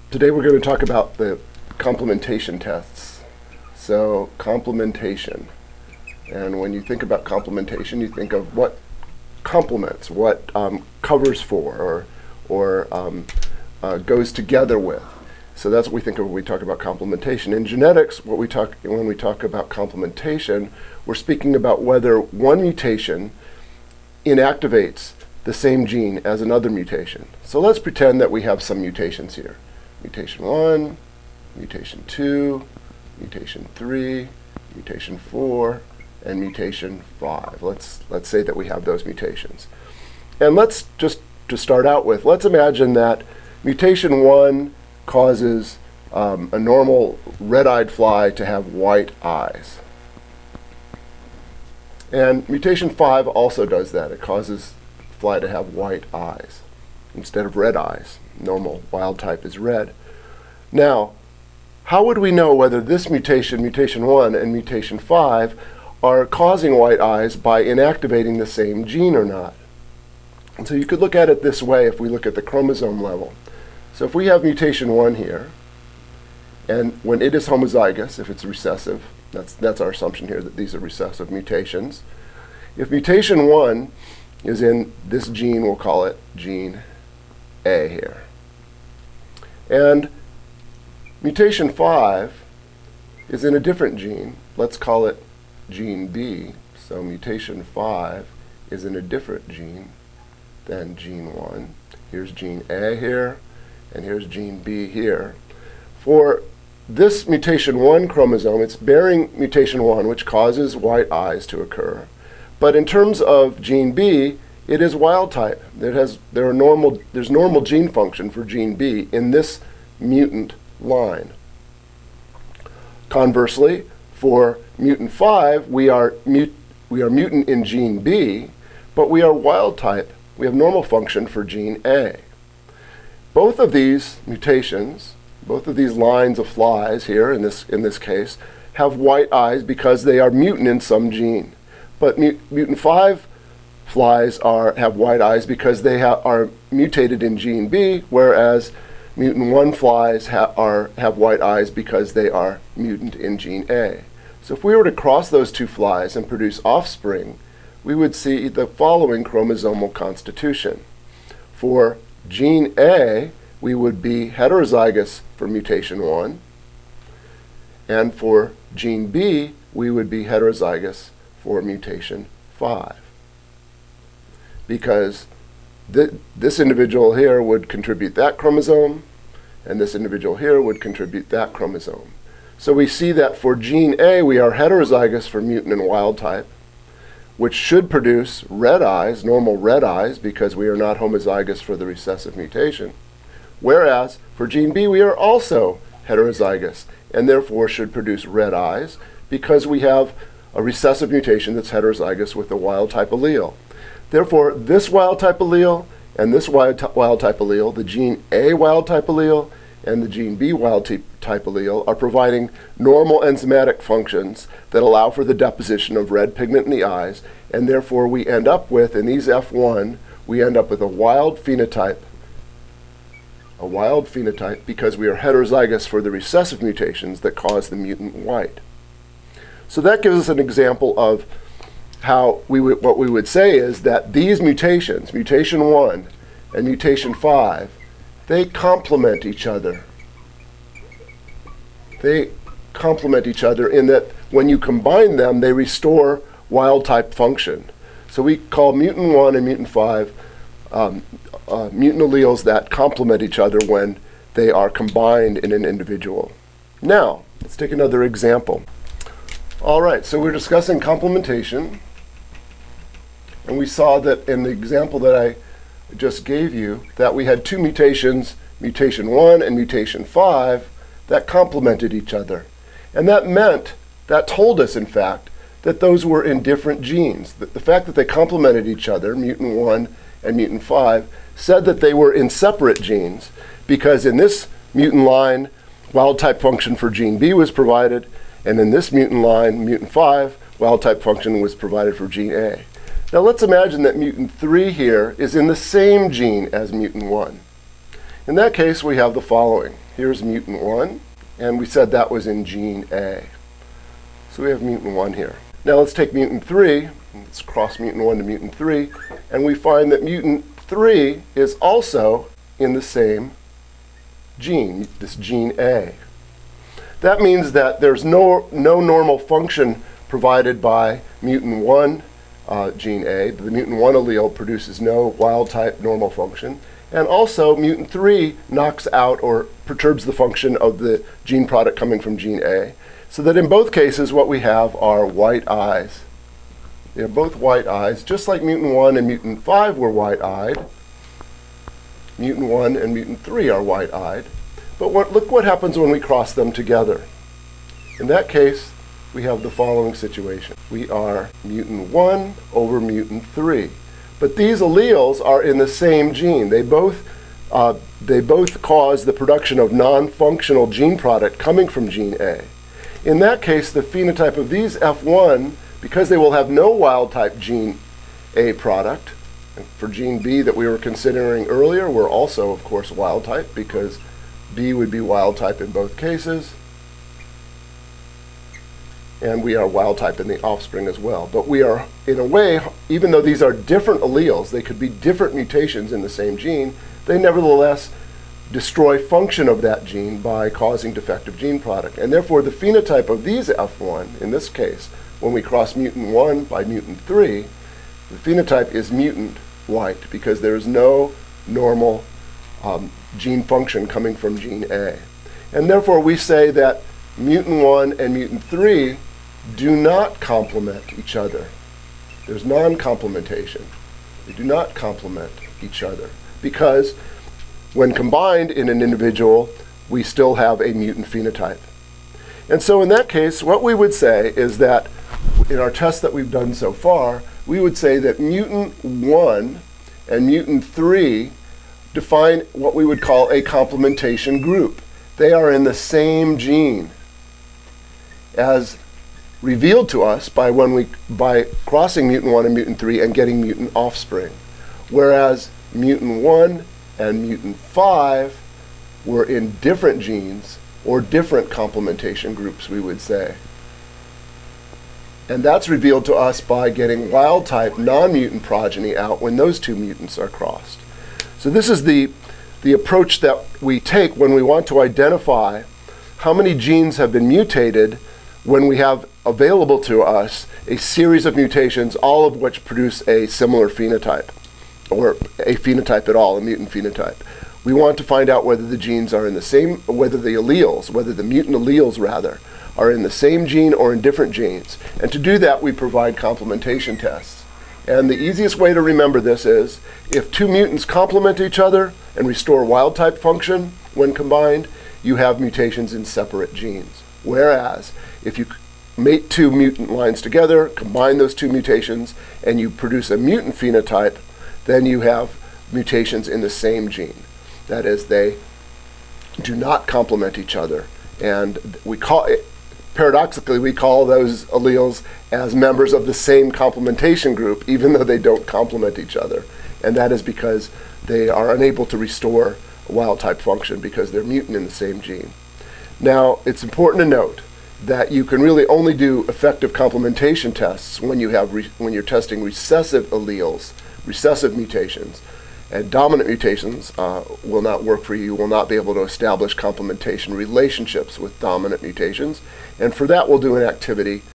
Today we're going to talk about the complementation tests. So complementation. And when you think about complementation, you think of what complements, what covers for, or goes together with. So that's what we think of when we talk about complementation. In genetics, when we talk about complementation, we're speaking about whether one mutation inactivates the same gene as another mutation. So let's pretend that we have some mutations here. Mutation 1, mutation 2, mutation 3, mutation 4, and mutation 5. Let's say that we have those mutations. And let's just, to start out with, let's imagine that mutation 1 causes a normal red-eyed fly to have white eyes. And mutation 5 also does that. It causes fly to have white eyes instead of red eyes. Normal wild type is red. Now, how would we know whether this mutation, mutation 1 and mutation 5, are causing white eyes by inactivating the same gene or not? And so you could look at it this way if we look at the chromosome level. So if we have mutation 1 here, and when it is homozygous, if it's recessive, that's our assumption here, that these are recessive mutations. If mutation 1 is in this gene, we'll call it gene A here. And mutation 5 is in a different gene. Let's call it gene B. So mutation 5 is in a different gene than gene 1. Here's gene A here, and here's gene B here. For this mutation 1 chromosome, it's bearing mutation 1, which causes white eyes to occur. But in terms of gene B, it is wild type. There's normal gene function for gene B in this mutant line. Conversely, for mutant 5, we are mutant in gene B, but we are wild type. We have normal function for gene A. Both of these mutations, both of these lines of flies here in this case, have white eyes because they are mutant in some gene. But mutant 5 flies have white eyes because they are mutated in gene B, whereas mutant 1 flies have white eyes because they are mutant in gene A. So if we were to cross those two flies and produce offspring, we would see the following chromosomal constitution. For gene A, we would be heterozygous for mutation 1, and for gene B, we would be heterozygous for mutation 5. Because this individual here would contribute that chromosome, and this individual here would contribute that chromosome. So we see that for gene A, we are heterozygous for mutant and wild type, which should produce red eyes, normal red eyes, because we are not homozygous for the recessive mutation. Whereas for gene B, we are also heterozygous, and therefore should produce red eyes, because we have a recessive mutation that's heterozygous with the wild type allele. Therefore, this wild type allele and this wild type allele, the gene A wild type allele and the gene B wild type allele, are providing normal enzymatic functions that allow for the deposition of red pigment in the eyes, and therefore we end up with, in these F1, we end up with a wild phenotype because we are heterozygous for the recessive mutations that cause the mutant white. So that gives us an example of how what we would say is that these mutations, mutation 1 and mutation 5, they complement each other. They complement each other in that when you combine them, they restore wild type function. So we call mutant 1 and mutant 5 mutant alleles that complement each other when they are combined in an individual. Now, let's take another example. All right, so we're discussing complementation, and we saw that in the example that I just gave you, that we had two mutations, mutation 1 and mutation 5, that complemented each other. And that told us, in fact, that those were in different genes. The fact that they complemented each other, mutant 1 and mutant 5, said that they were in separate genes, because in this mutant line, wild type function for gene B was provided, and in this mutant line, mutant 5, wild type function was provided for gene A. Now let's imagine that mutant 3 here is in the same gene as mutant 1. In that case, we have the following. Here's mutant 1, and we said that was in gene A. So we have mutant 1 here. Now let's take mutant 3, let's cross mutant 1 to mutant 3, and we find that mutant 3 is also in the same gene, this gene A. That means that there's no normal function provided by mutant 1 gene A. The mutant 1 allele produces no wild-type normal function. And also, mutant 3 knocks out or perturbs the function of the gene product coming from gene A. So that in both cases, what we have are white eyes. They're both white eyes, just like mutant 1 and mutant 5 were white-eyed. Mutant 1 and mutant 3 are white-eyed. But look what happens when we cross them together. In that case, we have the following situation. We are mutant 1 over mutant 3. But these alleles are in the same gene. They both cause the production of non-functional gene product coming from gene A. In that case, the phenotype of these F1, because they will have no wild-type gene A product, and for gene B that we were considering earlier, we're also, of course, wild-type because B would be wild-type in both cases. And we are wild-type in the offspring as well. But we are, in a way, even though these are different alleles, they could be different mutations in the same gene, they nevertheless destroy function of that gene by causing defective gene product. And therefore, the phenotype of these F1, in this case, when we cross mutant 1 by mutant 3, the phenotype is mutant white because there is no normal gene function coming from gene A. And therefore, we say that mutant 1 and mutant 3 do not complement each other. There's non-complementation. They do not complement each other because when combined in an individual, we still have a mutant phenotype. And so in that case, what we would say is that in our tests that we've done so far, we would say that mutant 1 and mutant 3 define what we would call a complementation group. They are in the same gene as revealed to us by crossing mutant 1 and mutant 3 and getting mutant offspring. Whereas mutant 1 and mutant 5 were in different genes or different complementation groups, we would say. And that's revealed to us by getting wild-type non-mutant progeny out when those two mutants are crossed. So this is the approach that we take when we want to identify how many genes have been mutated when we have available to us a series of mutations, all of which produce a similar phenotype, or a phenotype at all, a mutant phenotype. We want to find out whether the genes are in the same, whether the mutant alleles rather, are in the same gene or in different genes. And to do that, we provide complementation tests. And the easiest way to remember this is, if two mutants complement each other and restore wild-type function when combined, you have mutations in separate genes. Whereas, if you mate two mutant lines together, combine those two mutations, and you produce a mutant phenotype, then you have mutations in the same gene. That is, they do not complement each other. And we call it, paradoxically, we call those alleles as members of the same complementation group, even though they don't complement each other. And that is because they are unable to restore wild-type function because they're mutant in the same gene. Now, it's important to note that you can really only do effective complementation tests when you're testing recessive alleles, recessive mutations. And dominant mutations will not work for you. You will not be able to establish complementation relationships with dominant mutations. And for that, we'll do an activity